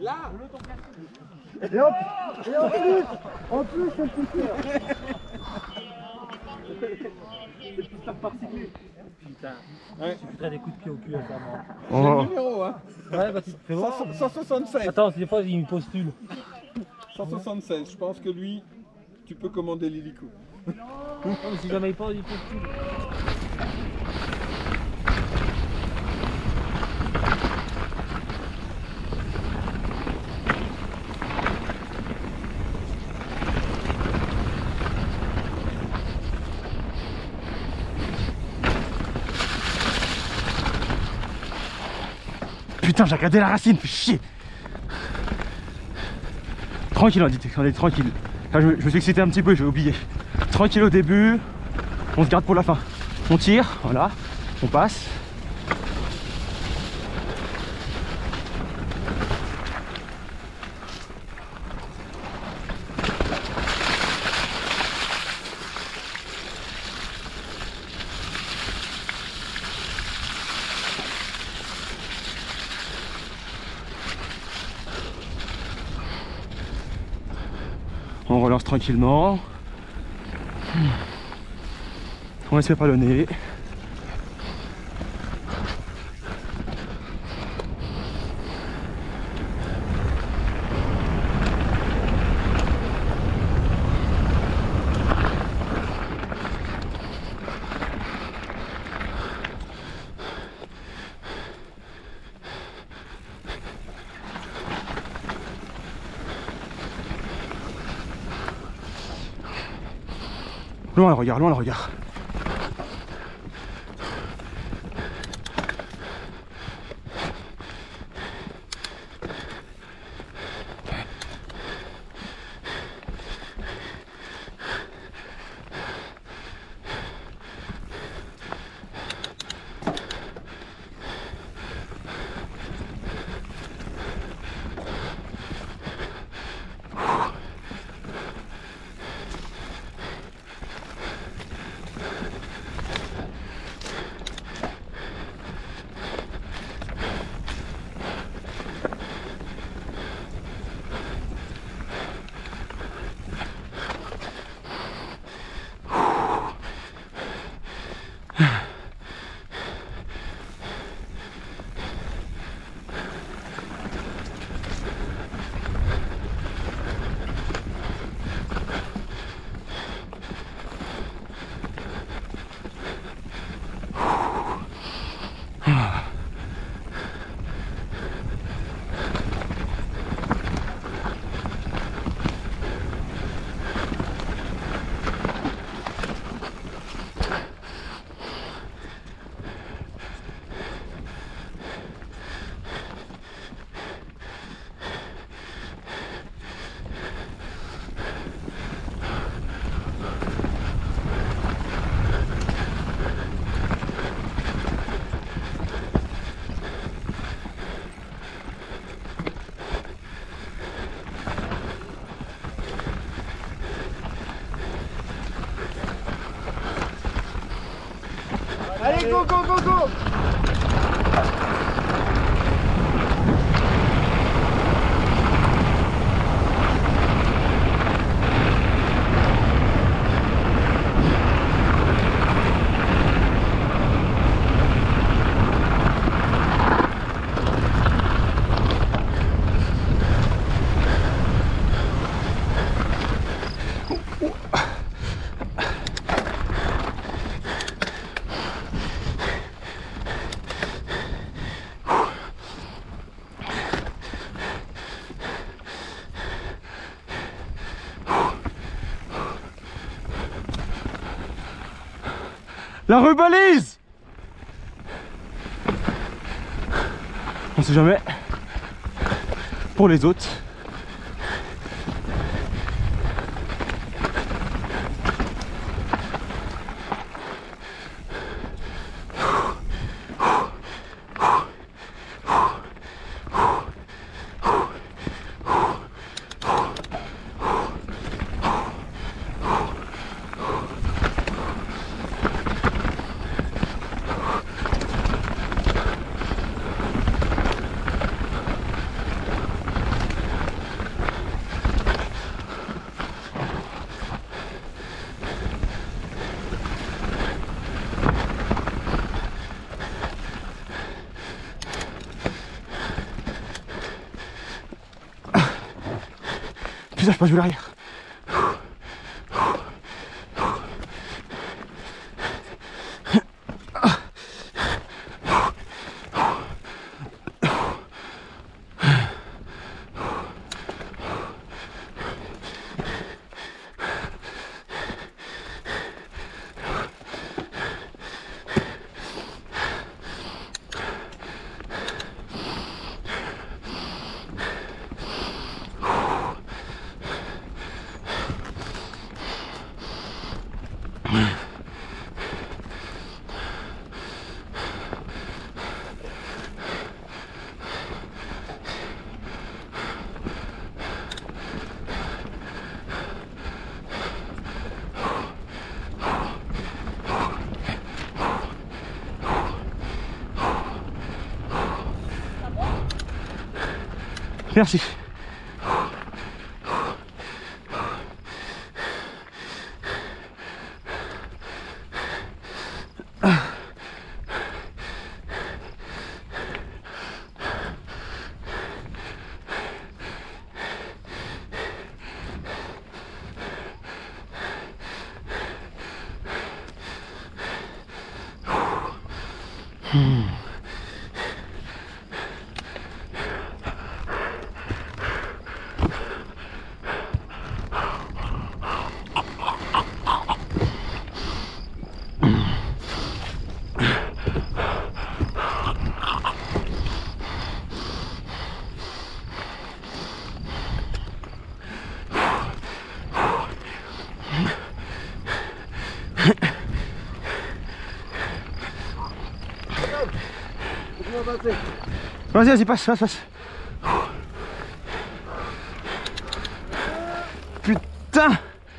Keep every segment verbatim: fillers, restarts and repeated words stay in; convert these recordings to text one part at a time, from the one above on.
Là. Et hop. Et en plus, en plus, c'est le pousseur. C'est le pousseur par cycliste. Putain. Ouais. Tu foutrais des coups de pied au cul à ça, moi. C'est le numéro, hein. Ouais, bah tu te fais voir. cent soixante-seize. Attends, des fois il me postule. cent soixante-seize, je pense que lui, tu peux commander l'hélico. Non, mais si jamais il pense, il postule. Putain, j'ai regardé la racine, fais chier. Tranquille, on dit, on est tranquille. Enfin, je, je me suis excité un petit peu, j'ai oublié. Tranquille au début, on se garde pour la fin. On tire, voilà, on passe. On relance tranquillement. On va se faire palonner. Loin le regard, loin le regard. Allez, go, go, go, go! La rebalise! On sait jamais. Pour les autres. Putain, je passe de l'arrière. Merci. Hmm. Vas-y, vas-y, passe, passe, passe. Putain!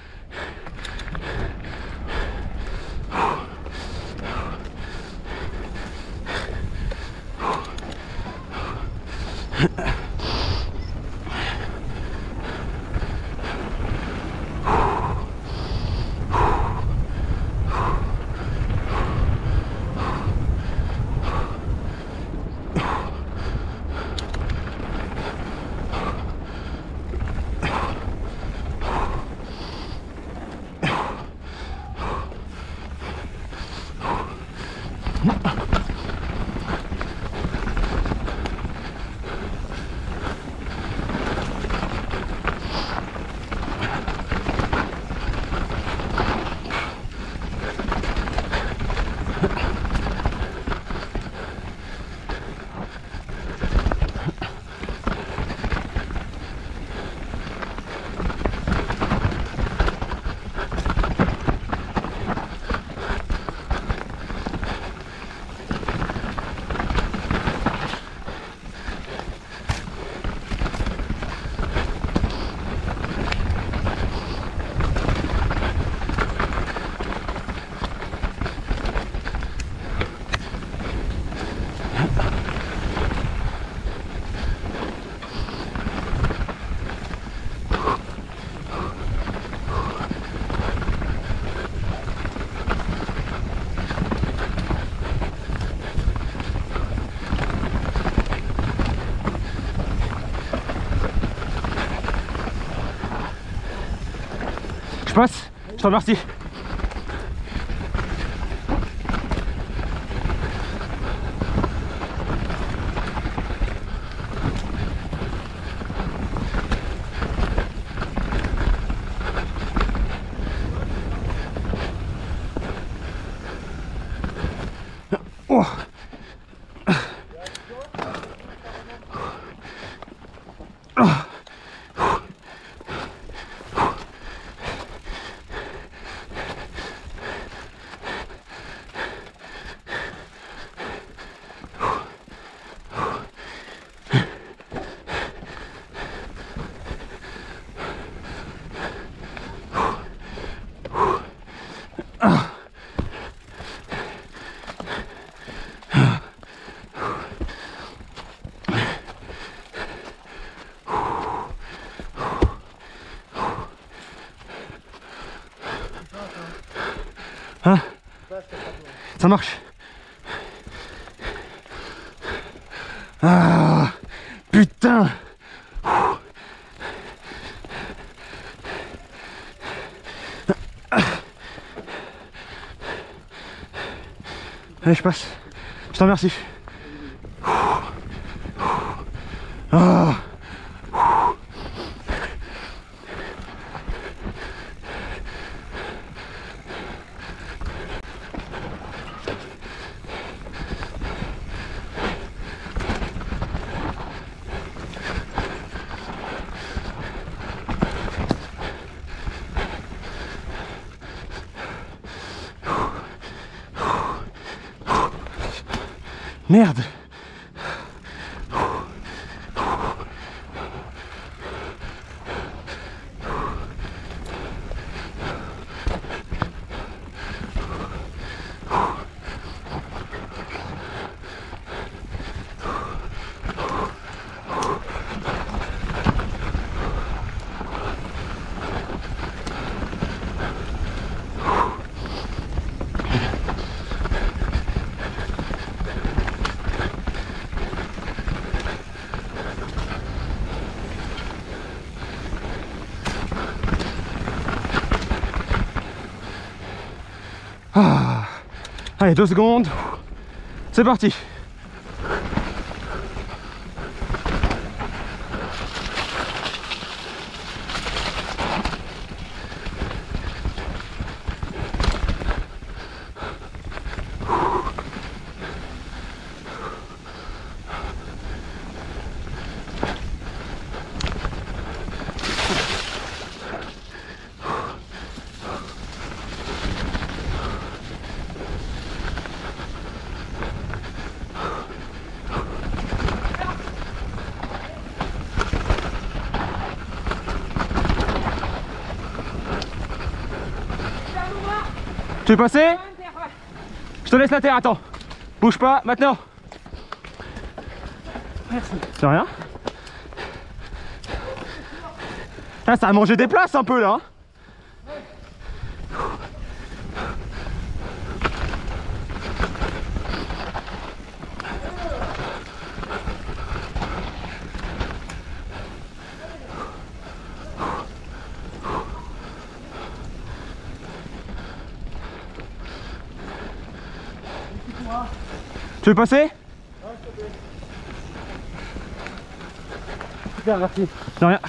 Je passe, je te remercie. Oh. Oh. Hein? Ça marche. Ah, putain. Allez, je passe. Je t'en remercie. Ah. Merde. Ah. Allez, deux secondes. C'est parti. Tu veux passer? Je te laisse la terre, attends. Bouge pas, maintenant. Merci. C'est rien. Ah, ça a mangé des places un peu là. Tu veux passer? Super, merci. De rien.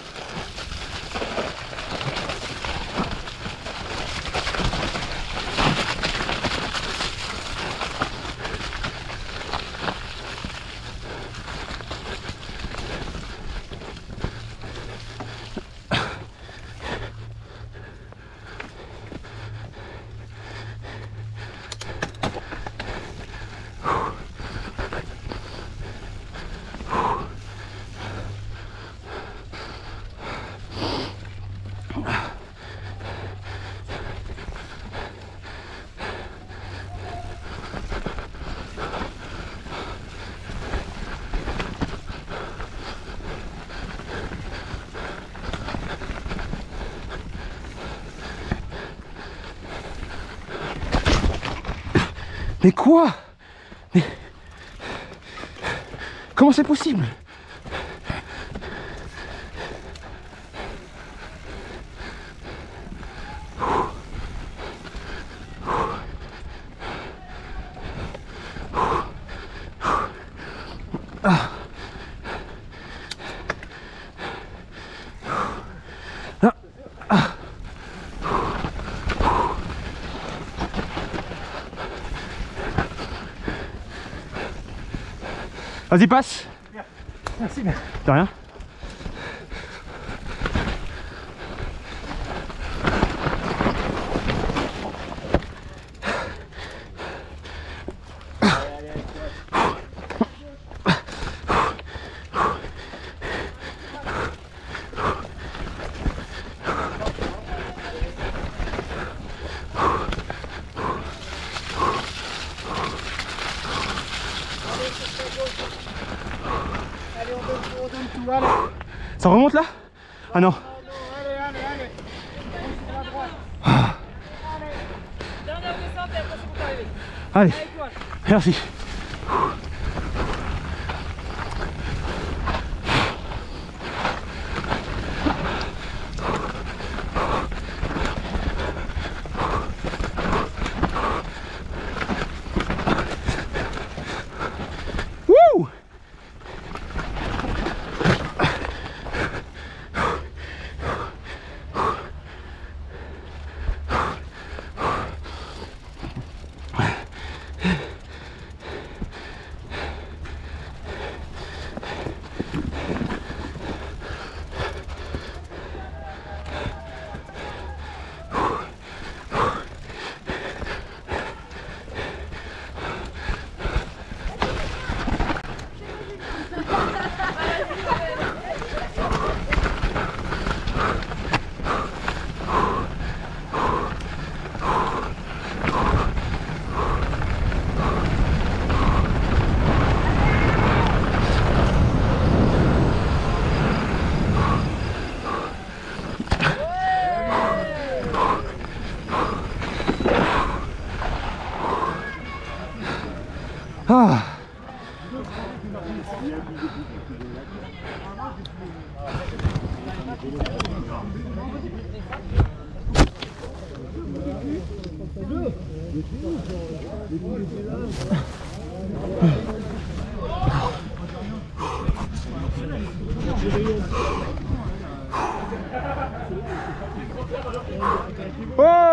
Mais quoi? Mais... Comment c'est possible? Ah. Ah. Ah. Vas-y, passe. Merci. De rien. Allez, on donne, on donne tout, allez. Ça remonte là? Ah non. Non, allez, allez, allez. On sur la droite. Ah. Allez. Dernière descente et après c'est pour arriver. Allez, Avec toi. merci. Ah. Oh!